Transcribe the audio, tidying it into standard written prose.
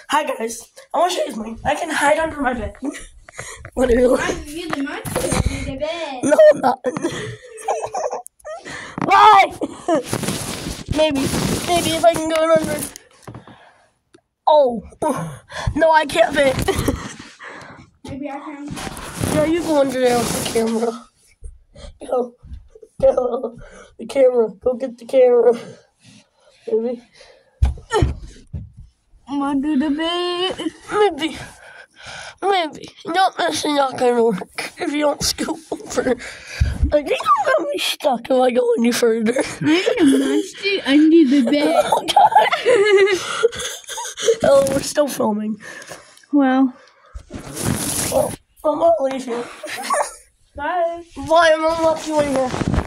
Hi guys, I want to show you something. I can hide under my bed. What are you You're the monster under the bed. No, I'm not. Why? Maybe if I can go under. Oh, no, I can't fit. Maybe I can. No, you go under there with the camera. Go. The camera. Go get the camera. Maybe. I'm under the bed. Maybe. No, this is not gonna work if you don't scoop over. Like, you don't have me stuck if I go any further. I'm the monster under the bed. Oh, God. Oh, we're still filming. Well. Well, I'm gonna leave you. Bye. Bye, I'm gonna let you in here.